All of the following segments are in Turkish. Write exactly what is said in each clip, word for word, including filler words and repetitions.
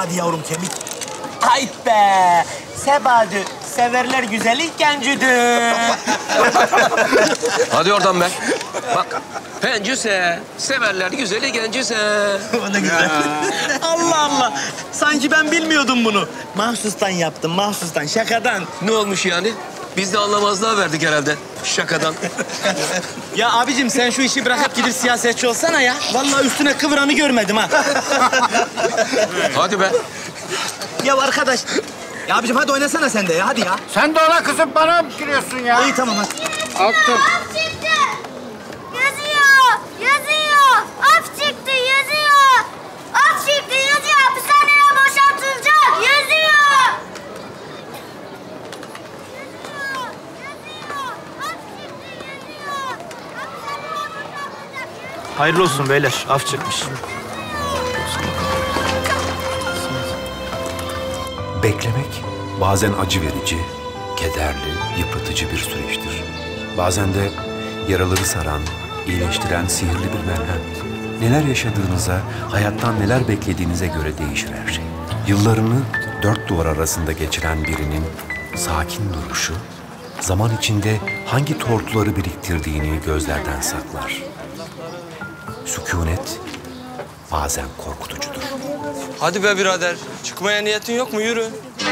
Hadi yavrum kemik. Ay be! Sebacı, severler güzeli gencüdür. Hadi oradan be. Bak, pencüse, severler güzeli gencüse. O da güzel. Allah Allah! Sanki ben bilmiyordum bunu. Mahsustan yaptım, mahsustan, şakadan. Ne olmuş yani? Biz de anlamazlığa verdik herhalde şakadan. Ya abicim sen şu işi bırakıp gidip siyasetçi olsana ya. Vallahi üstüne kıvıranı görmedim ha. Hadi be. Ya arkadaş. Ya abicim hadi oynasana sen de ya, hadi ya. Sen de ona kızıp bana mı giriyorsun ya? İyi tamam hadi. Attım. Af çıktı. Yazıyor. Yazıyor. Af çıktı yazıyor. Af çıktı yazıyor. Hapishaneden boşaltılacak. Yazıyor. Yazıyor. Yazıyor. Af çıktı yazıyor. Hapishaneden boşaltılacak. Yazıyor. Hayırlı olsun beyler, af çıkmış. Beklemek bazen acı verici, kederli, yıpratıcı bir süreçtir. Bazen de yaraları saran, iyileştiren sihirli bir merhem. Neler yaşadığınıza, hayattan neler beklediğinize göre değişir her şey. Yıllarını dört duvar arasında geçiren birinin sakin duruşu, zaman içinde hangi tortuları biriktirdiğini gözlerden saklar. Sükunet bazen korkutucudur. Hadi be birader. Çıkmaya niyetin yok mu? Yürü.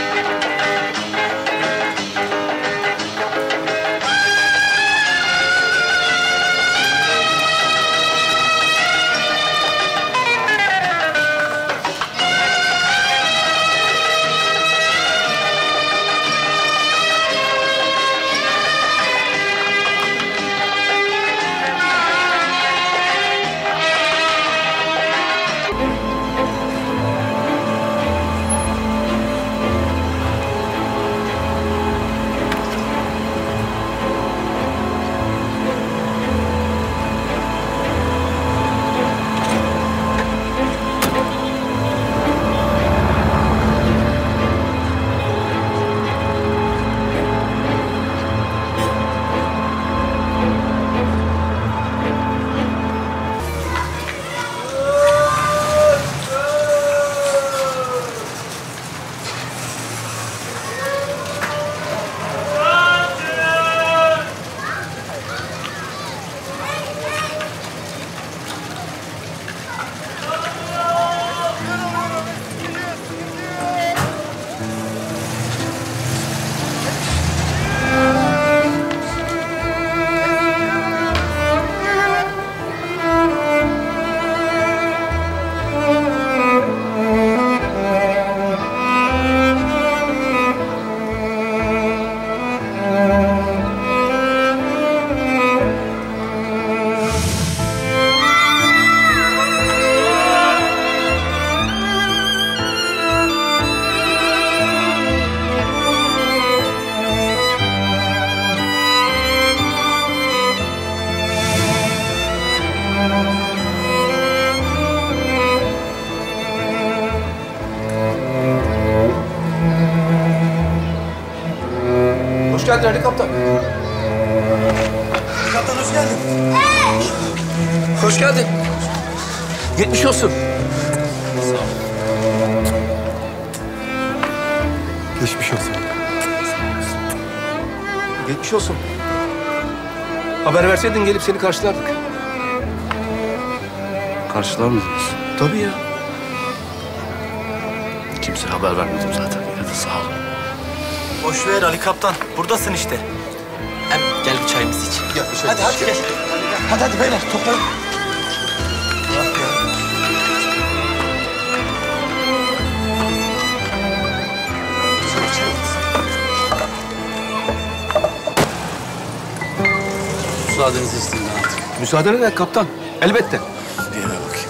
Hoş geldin Ali Kaptan. Kaptan hoş geldin. Hoş geldin. Geçmiş olsun. Geçmiş olsun. Geçmiş olsun. Haber verseydin gelip seni karşılardık. Karşılar mıydınız? Tabii ya. Kimseye haber vermedim zaten. Yine de sağ olun. Boş ver Ali Kaptan, buradasın işte. Hem gel bir çayımızı iç. Gel bir çay Hadi hadi gel. Hadi hadi beyler toplayın. Müsaadenizi isteyeyim ben artık. Müsaade eder kaptan. Elbette. Bir eve bakayım.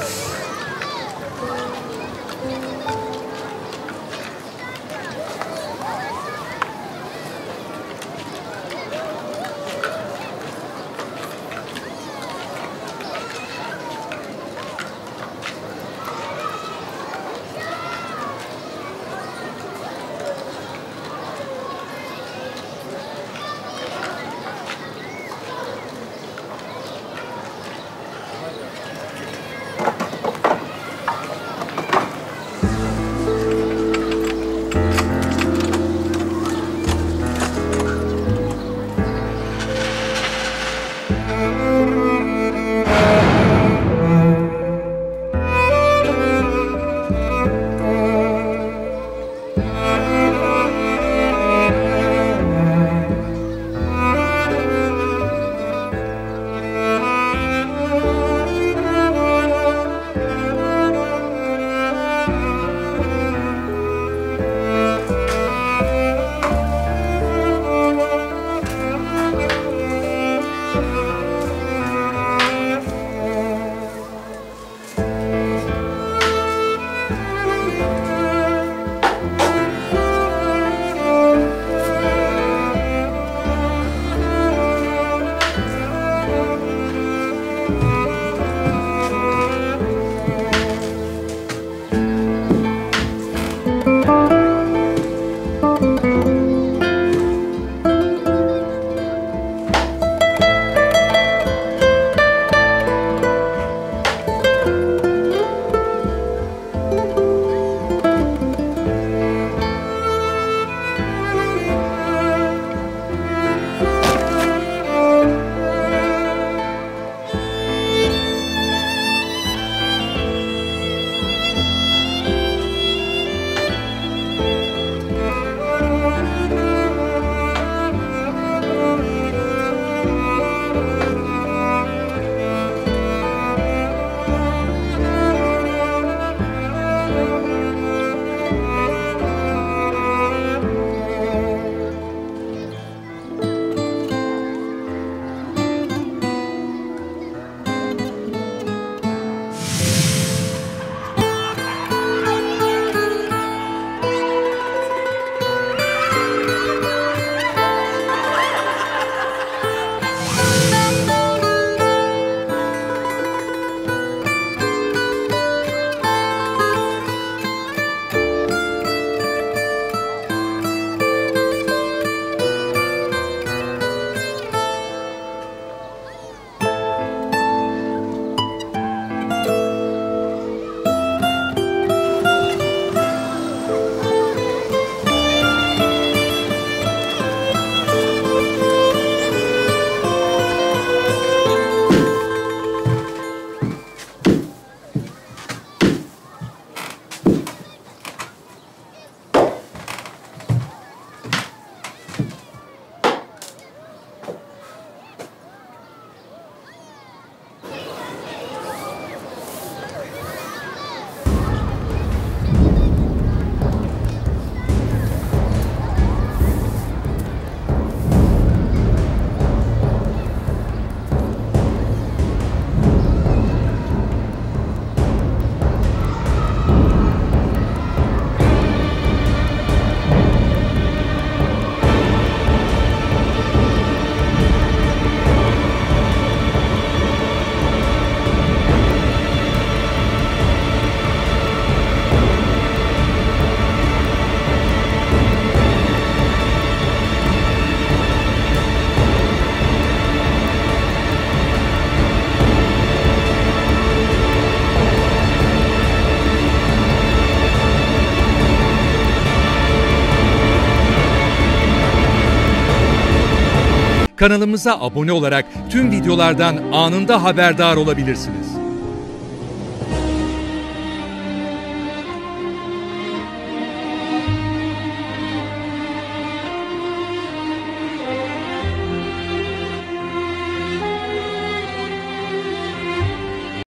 Kanalımıza abone olarak tüm videolardan anında haberdar olabilirsiniz.